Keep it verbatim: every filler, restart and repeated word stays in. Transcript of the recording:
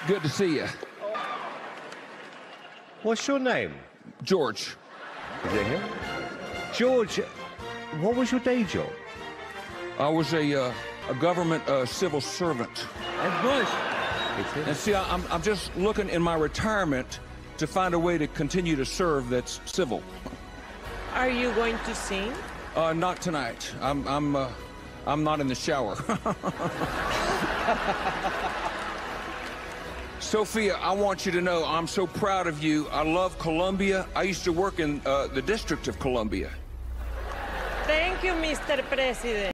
Good to see you. What's your name? George. Is it him? George, what was your day job? I was a, uh, a government uh, civil servant. It was. It And is. see, I, I'm, I'm just looking in my retirement to find a way to continue to serve that's civil. Are you going to sing? Uh, not tonight. I'm, I'm, uh, I'm not in the shower. Sophia, I want you to know I'm so proud of you. I love Columbia. I used to work in uh, the District of Columbia. Thank you, Mister President.